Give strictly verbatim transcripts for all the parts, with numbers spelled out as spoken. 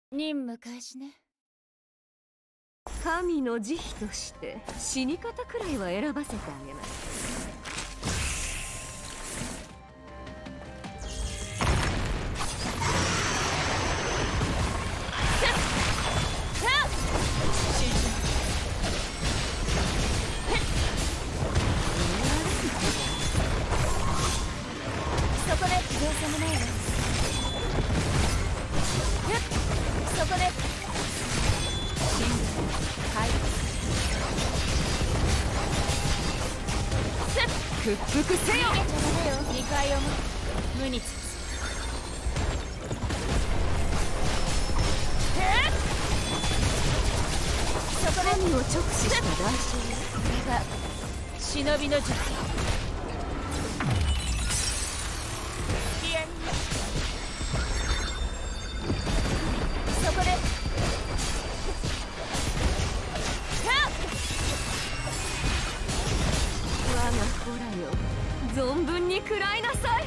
任務開始ね。 神の慈悲として死に方くらいは選ばせてあげます。 そこでどうせもないわ。そこで信はい屈服せよ。 逃げちゃダメよ。にかいを無につつそこで神を直視した代償。 これが忍びの術。そこで我が子らよ、存分に食らいなさい。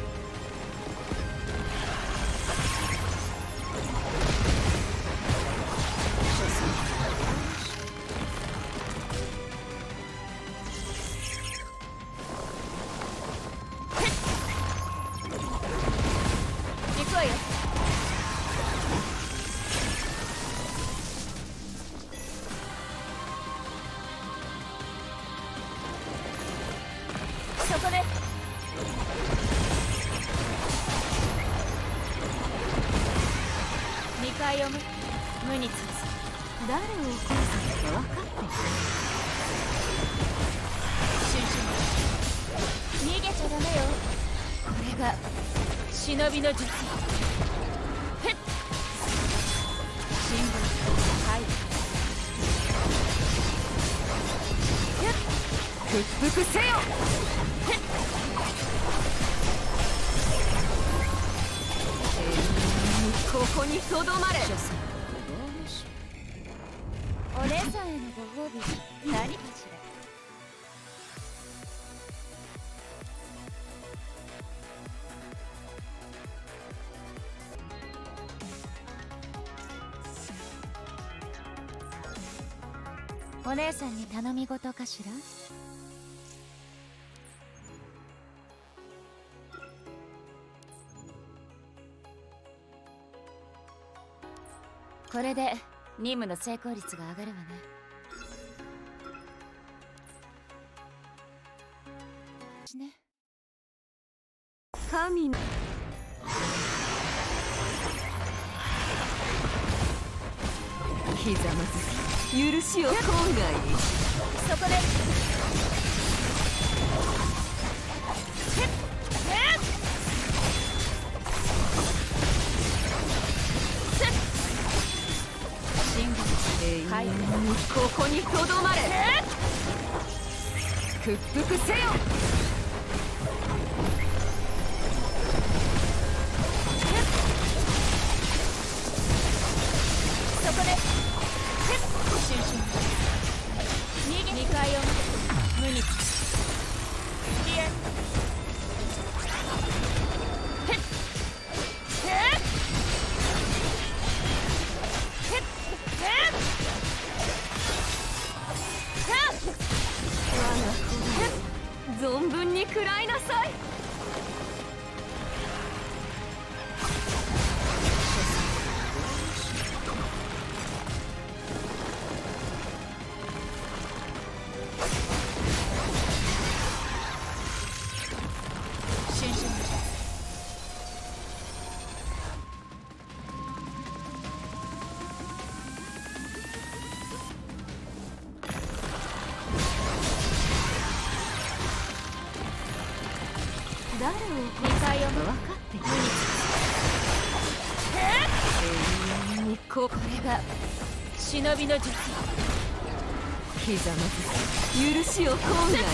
行くわよ。そこでにかいを無無につつ誰を殺すか分かってる。 シュンシュン逃げちゃダメよ。これが忍びの術。へっ新聞はい屈服せよ。ここにとどまれ。 お姉さんへのご褒美何かしら。お姉さんに頼み事かしら。これで任務の成功率が上がるわね。ね。 神のひざまずき許しを郊外に。 そこで永遠にここにとどまれ。屈服せよ。 そこでシュンシュン逃げにかいを無についえ存分に食らいなさい。 シュンシュン誰をにかいを分かってる。 無につ永遠にここれが忍びの術。 ひざまずき許しを郊外に。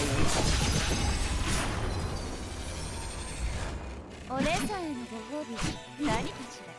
お姉さんへのご褒美何かしら。